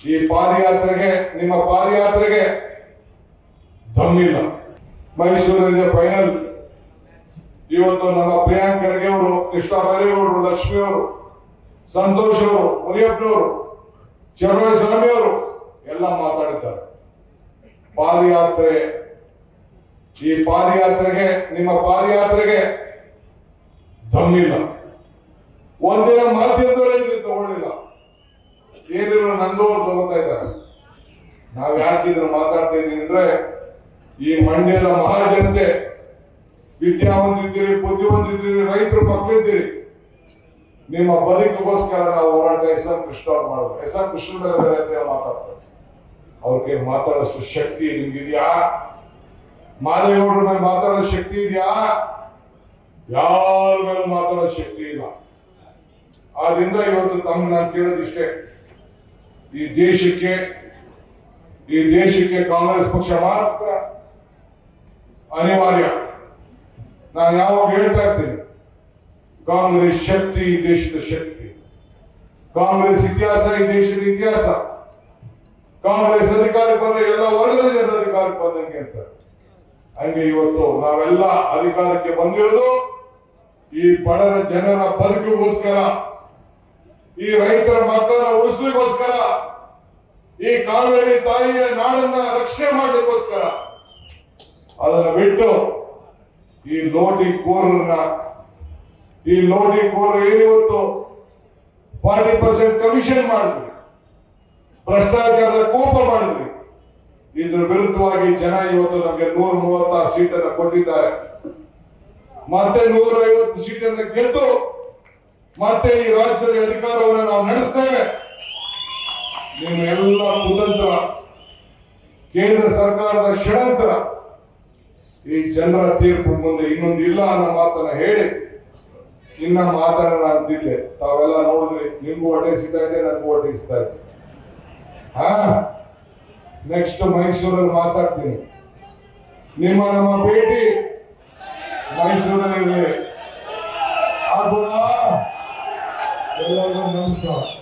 ಈ ಪಾದಯಾತ್ರೆಗೆ ನಿಮ್ಮ ಪಾದಯಾತ್ರೆಗೆ ದಮ್ಮಿಲ್ಲ. ಮೈಸೂರಿನ ಫೈನಲ್ ಇವತ್ತು ನಮ್ಮ ಪ್ರಿಯಾಂಕ್ ಖರ್ಗೆ ಅವರು, ಕೃಷ್ಣ ಬೈರೇಗೌಡರು, ಲಕ್ಷ್ಮಿ ಅವರು, ಸಂತೋಷ್ ಅವರು, ಮುನಿಯಪ್ಪನವರು, ಚರವಾಣಿ ಸ್ವಾಮಿ ಅವರು ಎಲ್ಲ ಮಾತಾಡಿದ್ದಾರೆ. ಪಾದಯಾತ್ರೆ ಈ ಪಾದಯಾತ್ರೆಗೆ ನಿಮ್ಮ ಪಾದಯಾತ್ರೆಗೆ ದಮ್ಮಿಲ್ಲ. ಒಂದಿನ ಮಾಧ್ಯಮದವರೇ ಇದು ತಗೊಳ್ಳಿಲ್ಲ. ಏನಿರೋ ನಂದವರು ತಗೋತಾ ಇದ್ದಾರೆ. ನಾವ್ ಯಾಕಿದ್ರು ಮಾತಾಡ್ತಾ ಇದ್ದೀವಿ ಅಂದ್ರೆ ಈ ಮಂಡ್ಯದ ಮಹಾಜನತೆ ವಿದ್ಯಾವಂತಿದ್ದೀರಿ, ಬುದ್ಧಿವಂತಿದ್ದೀರಿ, ರೈತರ ಮಕ್ಕಳಿದ್ದೀರಿ. ನಿಮ್ಮ ಬದುಕಿಗೋಸ್ಕರ ನಾವು ಹೋರಾಟ ಎಸ್ ಎಂ ಕೃಷ್ಣ ಅವ್ರು ಮಾಡಿದ್ರು. ಎಸ್ ಎಂ ಕೃಷ್ಣ ಮೇಲೆ ಬೇರೆ ಅಂತ ಮಾತಾಡ್ತಾರೆ. ಅವ್ರಿಗೆ ಮಾತಾಡೋಷ್ಟು ಶಕ್ತಿ ನಿಮ್ಗಿದ್ಯಾ? ಮಾದೇಗೌಡರ ಮೇಲೆ ಮಾತಾಡೋ ಶಕ್ತಿ ಇದೆಯಾ? ಯಾರ ಮೇಲೂ ಮಾತಾಡೋ ಶಕ್ತಿ ಇಲ್ಲ. ಆದ್ರಿಂದ ಇವತ್ತು ತಮ್ಮ ನಾನು ಕೇಳೋದಿಷ್ಟೇ, ಈ ದೇಶಕ್ಕೆ ಕಾಂಗ್ರೆಸ್ ಪಕ್ಷ ಮಾತ್ರ ಅನಿವಾರ್ಯ. ನಾನು ಯಾವಾಗ ಹೇಳ್ತಾ ಇರ್ತೀನಿ, ಕಾಂಗ್ರೆಸ್ ಶಕ್ತಿ ಈ ದೇಶದ ಶಕ್ತಿ, ಕಾಂಗ್ರೆಸ್ ಇತಿಹಾಸ ಈ ದೇಶದ ಇತಿಹಾಸ. ಕಾಂಗ್ರೆಸ್ ಅಧಿಕಾರಕ್ಕೆ ಬಂದ್ರೆ ಎಲ್ಲ ವರ್ಗದ ಜನರ ಅಧಿಕಾರಕ್ಕೆ ಬಂದಂಗೆ ಅಂತ. ಹಂಗೆ ಇವತ್ತು ನಾವೆಲ್ಲ ಅಧಿಕಾರಕ್ಕೆ ಬಂದಿರೋದು ಈ ಬಡರ ಜನರ ಬದುಕಿಗೋಸ್ಕರ, ಈ ರೈತರ ಮಕ್ಕಳ ಉಳಿಸಲಿಗೋಸ್ಕರ, ಈ ಕಾವೇರಿ ತಾಯಿಯ ನಾಡನ್ನ ರಕ್ಷಣೆ ಮಾಡಲಿಕ್ಕೋಸ್ಕರ. ಅದನ್ನು ಬಿಟ್ಟು ಈ ಲೋಟಿಕೋರರು ಏನಿವತ್ತು 40% ಕಮಿಷನ್ ಮಾಡಿದ್ರಿ, ಭ್ರಷ್ಟಾಚಾರದ ಕೋಪ ಮಾಡಿದ್ರಿ. ಇದ್ರ ವಿರುದ್ಧವಾಗಿ ಜನ ಇವತ್ತು ನಮಗೆ 136 ಸೀಟನ್ನು ಕೊಟ್ಟಿದ್ದಾರೆ. ಮತ್ತೆ 150 ಸೀಟನ್ನು ಗೆದ್ದು ಮತ್ತೆ ಈ ರಾಜ್ಯದಲ್ಲಿ ಅಧಿಕಾರವನ್ನು ನಾವು ನಡೆಸ್ತೇವೆ. ನಿಮ್ಮ ಎಲ್ಲ ಕುತಂತ್ರ, ಕೇಂದ್ರ ಸರ್ಕಾರದ ಷಡ್ಯಂತ್ರ ಈ ಜನರ ತೀರ್ಪು ಮುಂದೆ ಇನ್ನೊಂದು ಇಲ್ಲ ಅನ್ನೋ ಮಾತನ್ನ ಹೇಳಿ ಇನ್ನ ಮಾತಾಡೋಣ ಅಂತಿದ್ದೆ. ತಾವೆಲ್ಲ ನೋಡಿದ್ರಿ, ನಿಮ್ಗೂ ಹೊಟ್ಟೆಸಿತಾ ಇದೆ, ನನಗೂ ಹೊಟ್ಟೆಸಿತಾ ಇದೆ. ನೆಕ್ಸ್ಟ್ ಮೈಸೂರಲ್ಲಿ ಮಾತಾಡ್ತೀನಿ. ನಮ್ಮ ಭೇಟಿ ಮೈಸೂರಲ್ಲಿ ಇರಲಿ. ಆಗ್ಬೋದಾ? ಎಲ್ಲರಿಗೂ ನಮಸ್ಕಾರ.